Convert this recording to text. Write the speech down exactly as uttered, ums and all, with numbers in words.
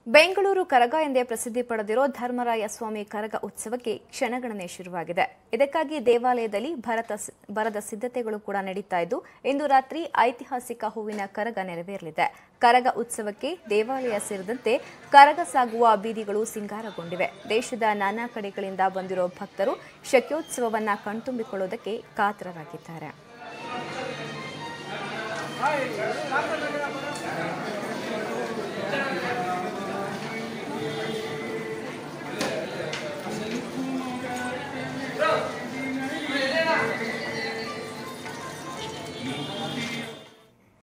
ಬೆಂಗಳೂರು ಕರಗ ಎಂದೇ ಪ್ರಸಿದ್ಧಿ ಪಡೆದಿರೋ ಧರ್ಮರಾಯ ಸ್ವಾಮಿ ಕರಗ ಉತ್ಸವಕ್ಕೆ ಕ್ಷಣಗಣನೆ ಶುರುವಾಗಿದೆ. ಇದಕ್ಕಾಗಿ ದೇವಾಲಯದಲ್ಲಿ ಬರದ ಸಿದ್ಧತೆಗಳು ಕೂಡ ನಡೀತಾ ಇದ್ದು ಇಂದು ರಾತ್ರಿ ಐತಿಹಾಸಿಕ ಹೂವಿನ ಕರಗ ನೆರವೇರಲಿದೆ. ಕರಗ ಉತ್ಸವಕ್ಕೆ ದೇವಾಲಯ ಸೇರಿದಂತೆ ಕರಗ ಸಾಗುವ ಬೀದಿಗಳು ಸಿಂಗಾರಗೊಂಡಿವೆ. ದೇಶದ ನಾನಾ ಕಡೆಗಳಿಂದ ಬಂದಿರೋ ಭಕ್ತರು ಶಕ್ಯೋತ್ಸವವನ್ನ ಕಣ್ತುಂಬಿಕೊಳ್ಳುವುದಕ್ಕೆ ಕಾತರರಾಗಿದ್ದಾರೆ.